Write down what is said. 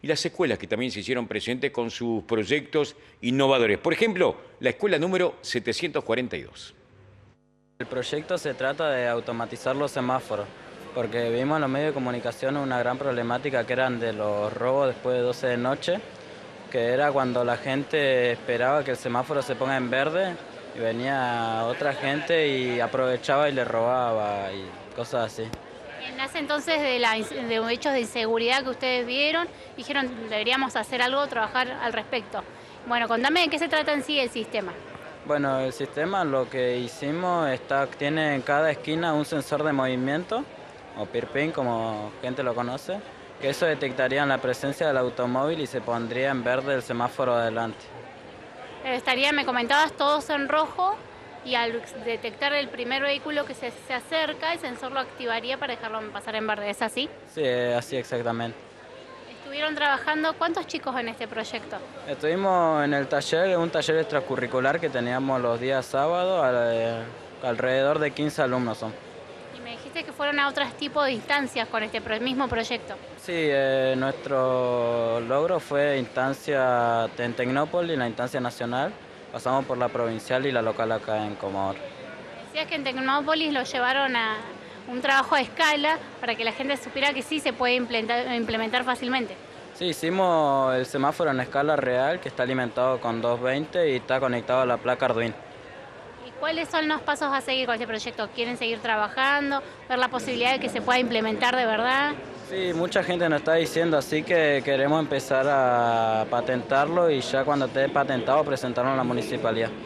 y las escuelas que también se hicieron presentes con sus proyectos innovadores. Por ejemplo, la escuela número 742. El proyecto se trata de automatizar los semáforos, porque vimos en los medios de comunicación una gran problemática que eran de los robos después de 12 de noche, que era cuando la gente esperaba que el semáforo se ponga en verde y venía otra gente y aprovechaba y le robaba y cosas así. Nace entonces de hechos de inseguridad que ustedes vieron, dijeron deberíamos hacer algo, trabajar al respecto. Bueno, contame de qué se trata en sí el sistema. Bueno, el sistema lo que hicimos tiene en cada esquina un sensor de movimiento, o peer pin como gente lo conoce, que eso detectaría la presencia del automóvil y se pondría en verde el semáforo adelante. Me comentabas, todos en rojo y al detectar el primer vehículo que se acerca, el sensor lo activaría para dejarlo pasar en verde, ¿es así? Sí, así exactamente. ¿Estuvieron trabajando cuántos chicos en este proyecto? Estuvimos en el taller, un taller extracurricular que teníamos los días sábados, alrededor de 15 alumnos son. Y me dijiste que fueron a otros tipos de instancias con este mismo proyecto. Sí, nuestro logro fue instancia en Tecnópolis, la instancia nacional. Pasamos por la provincial y la local acá en Comodoro. Decías que en Tecnópolis lo llevaron a un trabajo a escala para que la gente supiera que sí se puede implementar fácilmente. Sí, hicimos el semáforo en escala real que está alimentado con 220 y está conectado a la placa Arduino. ¿Y cuáles son los pasos a seguir con este proyecto? ¿Quieren seguir trabajando? ¿Ver la posibilidad de que se pueda implementar de verdad? Sí, mucha gente nos está diciendo, así que queremos empezar a patentarlo y ya cuando esté patentado presentarlo a la municipalidad.